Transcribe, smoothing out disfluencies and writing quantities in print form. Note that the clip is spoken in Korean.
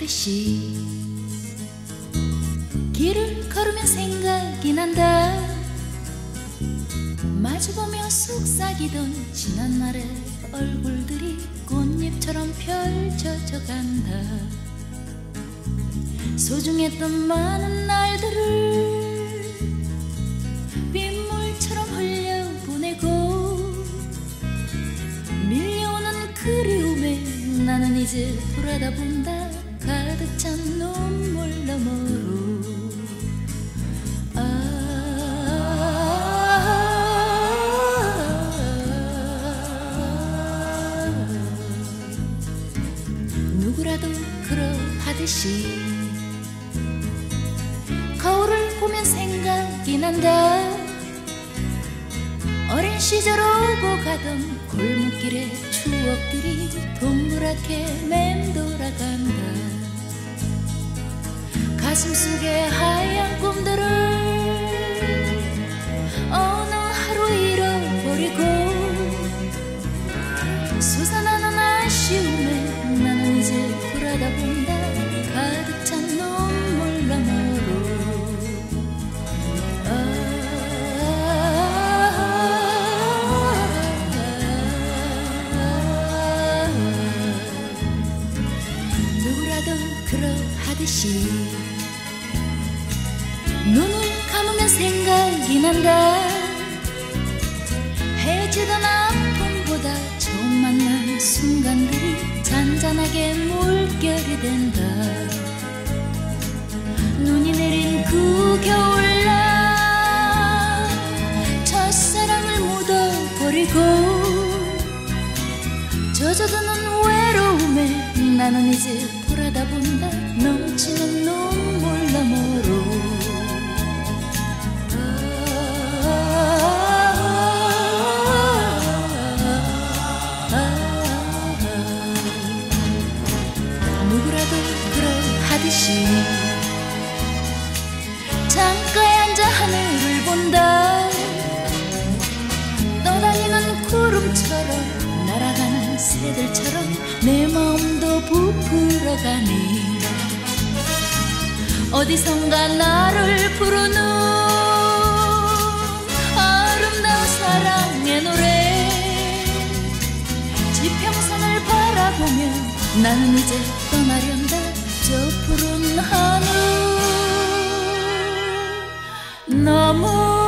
하듯이 길을 걸으면 생각이 난다. 마주보며 속삭이던 지난날의 얼굴들이 꽃잎처럼 펼쳐져 간다. 소중했던 많은 날들을 빗물처럼 흘려보내고 밀려오는 그리움에 나는 이제 돌아다 본다. 가득 찬 눈물 너머로. 누구라도 그러하듯이 거울을 보면 생각이 난다. 어린 시절 오고 가던 골목길의 추억들이 동그랗게 맴돌아간다. 가슴속에 하얀 꿈들을 어느 하루 잃어버리고 솟아나는 아쉬움에 나는 이제 돌아다 본다. 가득 찬 눈물 너머로. 누구라도 그러하듯이 눈을 감으면 생각이 난다. 헤어지던 아픔보다 처음 만난 순간들이 잔잔하게 물결이 된다. 눈이 내린 그 겨울날 첫사랑을 묻어버리고 젖어드는 외로움에 나는 이제 돌아다 본다. 넘치는 눈물 너머로. 누구라도 그러하듯이 창가에 앉아 하늘을 본다. 떠다니는 구름처럼 날아가는 새들처럼 내 마음도 부풀어가네. 어디선가 나를 부르는 아름다운 사랑의 노래. 지평선을 바라보며 나는 이제 떠나련다. 저 푸른 하늘 너무